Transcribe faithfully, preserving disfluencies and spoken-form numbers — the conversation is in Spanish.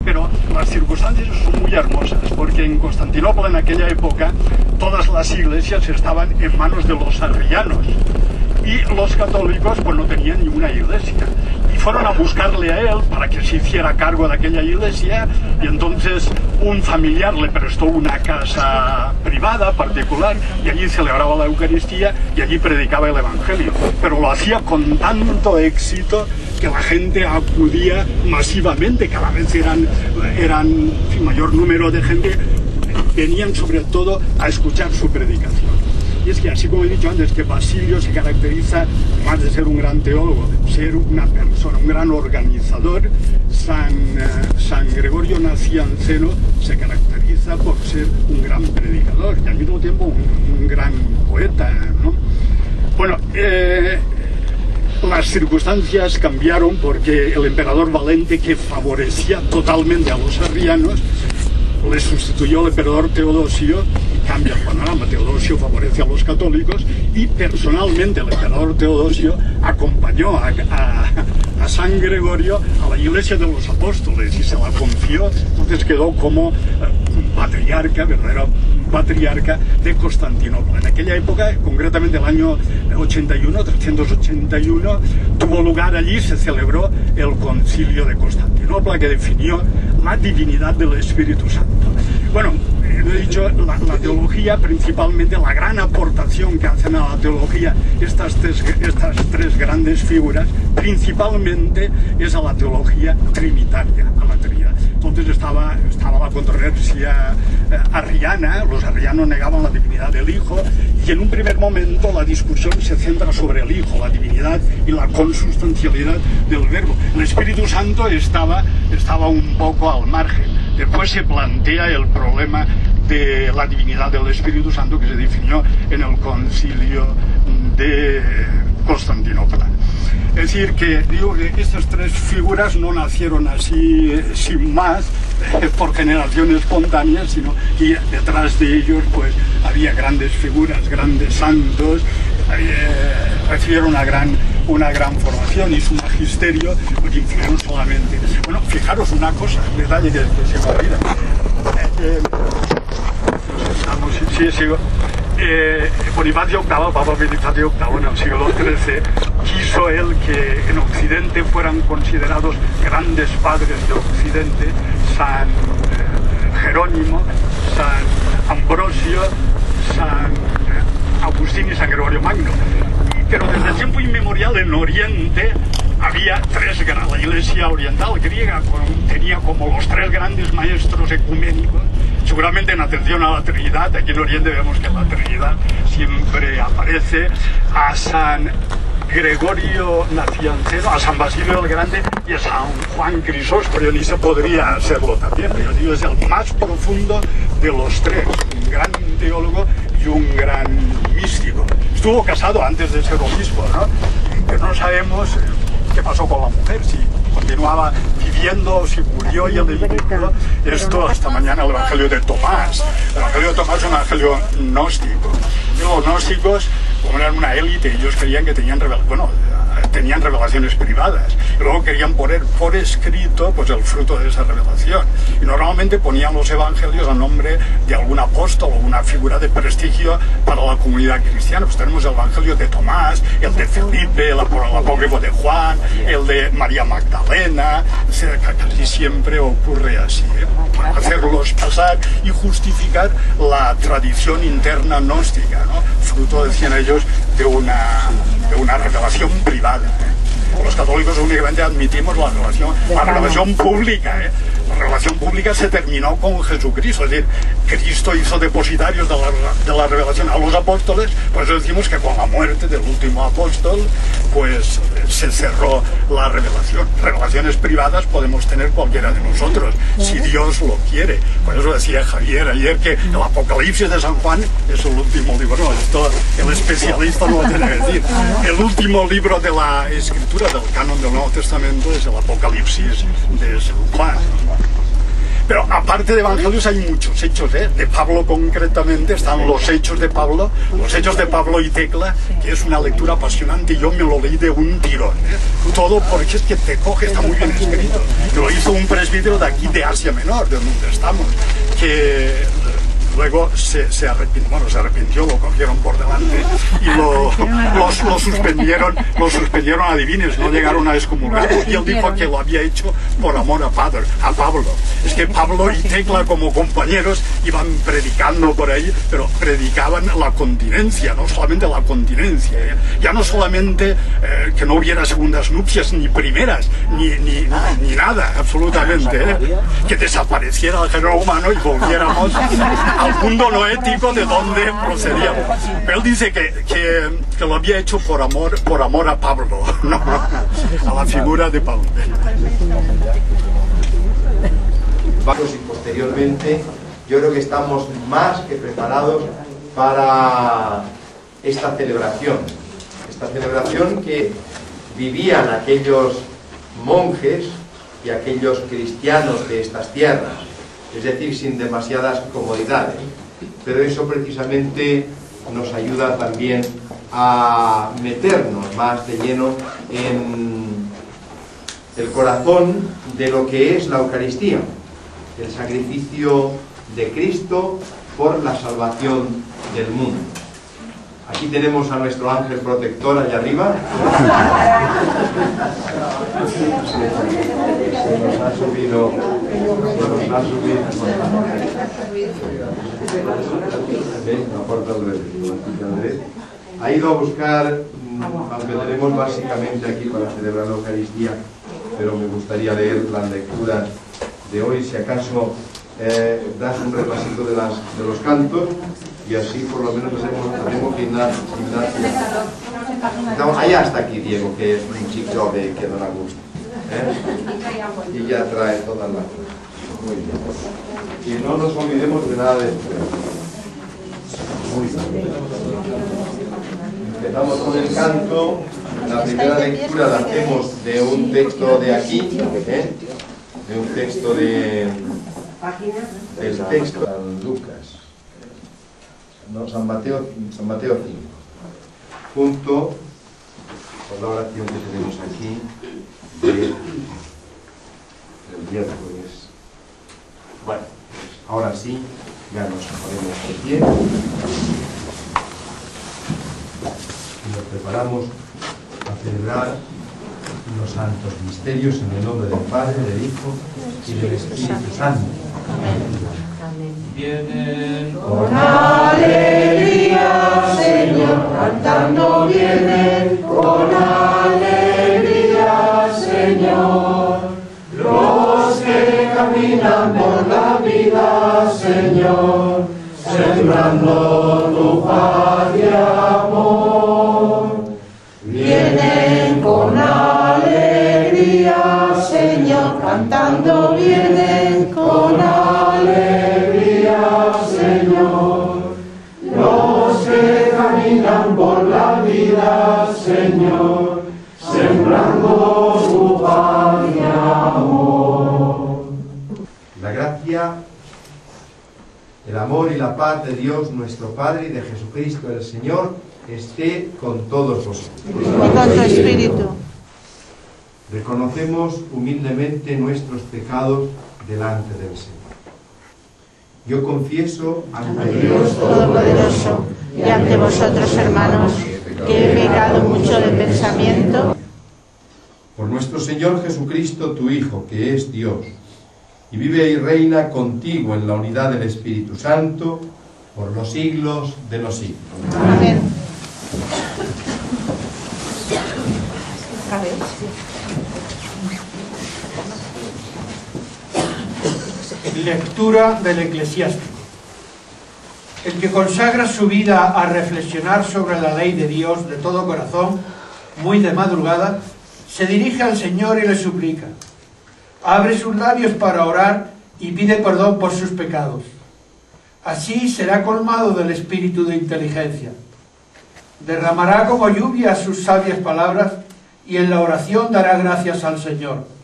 pero las circunstancias son muy hermosas, porque en Constantinopla en aquella época todas las iglesias estaban en manos de los arrianos y los católicos pues no tenían ninguna iglesia. Y fueron a buscarle a él para que se hiciera cargo de aquella iglesia, y entonces un familiar le prestó una casa privada, particular, y allí celebraba la Eucaristía y allí predicaba el Evangelio. Pero lo hacía con tanto éxito que la gente acudía masivamente, cada vez eran, eran en mayor número de gente, venían sobre todo a escuchar su predicación. Y es que, así como he dicho antes, que Basilio se caracteriza, además de ser un gran teólogo, ser una persona, un gran organizador, San, uh, San Gregorio Nacianceno se caracteriza por ser un gran predicador y al mismo tiempo un, un gran poeta, ¿no? Bueno, eh, las circunstancias cambiaron porque el emperador Valente, que favorecía totalmente a los arrianos, le sustituyó el emperador Teodosio y cambia el panorama. Teodosio favorece a los católicos y personalmente el emperador Teodosio acompañó a, a, a San Gregorio a la iglesia de los apóstoles y se la confió. Entonces quedó como un patriarca, verdadero patriarca de Constantinopla. En aquella época, concretamente el año ochenta y uno, trescientos ochenta y uno, tuvo lugar allí, se celebró el concilio de Constantinopla, que definió la divinidad del Espíritu Santo. Bueno, he dicho, la, la teología, principalmente la gran aportación que hacen a la teología estas tres, estas tres grandes figuras, principalmente es a la teología trinitaria, a la Trinidad. Entonces estaba, estaba la controversia eh, arriana, los arrianos negaban la divinidad del Hijo, y en un primer momento la discusión se centra sobre el Hijo, la divinidad y la consustancialidad del Verbo. El Espíritu Santo estaba, estaba un poco al margen. Después se plantea el problema de la divinidad del Espíritu Santo, que se definió en el concilio de Constantinopla. Es decir, que digo que estas tres figuras no nacieron así sin más, eh, por generación espontánea, sino que detrás de ellos pues había grandes figuras, grandes santos, eh, recibieron una gran, una gran formación, y su magisterio pues influyeron solamente. Bueno, fijaros una cosa, un detalle que, que se me olvida. Eh, eh, estamos, sí, sigo. Eh, Bonifacio octavo, Papa Bonifacio octavo, en el siglo trece, quiso él que en Occidente fueran considerados grandes padres de Occidente, San eh, Jerónimo, San Ambrosio, San Agustín y San Gregorio Magno. Pero desde tiempo inmemorial en Oriente había tres, la Iglesia oriental griega tenía como los tres grandes maestros ecuménicos. Seguramente en atención a la Trinidad, aquí en Oriente vemos que la Trinidad siempre aparece, a San Gregorio Nacianceno, a San Basilio el Grande y a San Juan Crisóstomo. Ni se podría serlo también, pero yo digo, es el más profundo de los tres, un gran teólogo y un gran místico. Estuvo casado antes de ser obispo, ¿no? Pero no sabemos qué pasó con la mujer, si continuaba viviendo, si murió y el dedicó esto hasta mañana. El Evangelio de Tomás. El Evangelio de Tomás es un evangelio gnóstico. Los gnósticos, como eran una élite, ellos creían que tenían revelaciones, bueno, tenían revelaciones privadas, y luego querían poner por escrito pues el fruto de esa revelación, y normalmente ponían los evangelios a nombre de algún apóstol o una figura de prestigio para la comunidad cristiana. Pues tenemos el Evangelio de Tomás, el de Felipe, el apócrifo de Juan, el de María Magdalena. Casi siempre ocurre así, ¿eh? Hacerlos pasar y justificar la tradición interna gnóstica, ¿no? Fruto, decían ellos, de una, de una revelación privada. ¿eh? Los católicos únicamente admitimos la revelación, la revelación pública. ¿eh? La revelación pública se terminó con Jesucristo, es decir, Cristo hizo depositarios de la, de la revelación a los apóstoles. Por eso decimos que con la muerte del último apóstol pues se cerró la revelación. Revelaciones privadas podemos tener cualquiera de nosotros, si Dios lo quiere. Por eso decía Javier ayer que el Apocalipsis de San Juan es el último libro. No, esto el especialista no lo tiene que decir. El último libro de la escritura del canon del Nuevo Testamento es el Apocalipsis de San Juan. Pero aparte de evangelios hay muchos hechos, ¿eh? De Pablo concretamente están los hechos de Pablo, los hechos de Pablo y Tecla, que es una lectura apasionante. Yo me lo leí de un tirón, ¿eh? Todo porque es que te coge, está muy bien escrito. Lo hizo un presbítero de aquí de Asia Menor, de donde estamos, que luego se, se arrepintió, bueno, se arrepintió, lo cogieron por delante y lo, los, lo suspendieron, lo suspendieron, adivines, no llegaron a excomulgarlo, y él dijo que lo había hecho por amor a, padre, a Pablo. Es que Pablo y Tecla como compañeros iban predicando por ahí, pero predicaban la continencia, no solamente la continencia, ¿eh? Ya no solamente eh, que no hubiera segundas nupcias, ni primeras, ni, ni, ni, ni nada, absolutamente, ¿eh? Que desapareciera el género humano y volviéramos al mundo no ético de donde procedíamos. Pero él dice que, que, que lo había hecho por amor, por amor a Pablo, ¿no? A la figura de Pablo. Y posteriormente, yo creo que estamos más que preparados para esta celebración. Esta celebración que vivían aquellos monjes y aquellos cristianos de estas tierras, es decir, sin demasiadas comodidades. Pero eso precisamente nos ayuda también a meternos más de lleno en el corazón de lo que es la Eucaristía, el sacrificio de Cristo por la salvación del mundo. Aquí tenemos a nuestro ángel protector allá arriba. Se nos ha subido, se nos ha subido. Ha ido a buscar, aunque tenemos básicamente aquí para celebrar la Eucaristía, pero me gustaría leer las lecturas de hoy, si acaso eh, das un repasito de, las, de los cantos, y así por lo menos hacemos gimnasia. No, allá está aquí Diego, que es un chico de que no la gusta, ¿eh? Y ya trae todas las cosas. Muy bien. Y no nos olvidemos de nada de esto. Muy bien. Empezamos con el canto. La primera lectura la hacemos de un texto de aquí, ¿eh? De un texto de del texto de Lucas. No, San Mateo, San Mateo cinco, junto con la oración que tenemos aquí de, del miércoles. Bueno, ahora sí, ya nos ponemos de pie y nos preparamos a celebrar los santos misterios en el nombre del Padre, del Hijo y del Espíritu Santo. Vienen con alegría, Señor, cantando vienen con alegría, Señor. Los que caminan por la vida, Señor, sembrando tu paz y amor. Vienen con alegría, Señor, cantando vienen con alegría, Señor. Los que caminan por la vida, Señor, sembrando tu paz y amor. La gracia, el amor y la paz de Dios nuestro Padre y de Jesucristo el Señor esté con todos vosotros. Y con tu espíritu. Reconocemos humildemente nuestros pecados delante del Señor. Yo confieso ante Dios Todopoderoso y ante vosotros, hermanos, que he pecado mucho de pensamiento. por nuestro Señor Jesucristo, tu Hijo, que es Dios, y vive y reina contigo en la unidad del Espíritu Santo, por los siglos de los siglos. Amén. Lectura del Eclesiástico. El que consagra su vida a reflexionar sobre la ley de Dios de todo corazón, muy de madrugada, se dirige al Señor y le suplica. Abre sus labios para orar y pide perdón por sus pecados. Así será colmado del espíritu de inteligencia. Derramará como lluvia sus sabias palabras y en la oración dará gracias al Señor.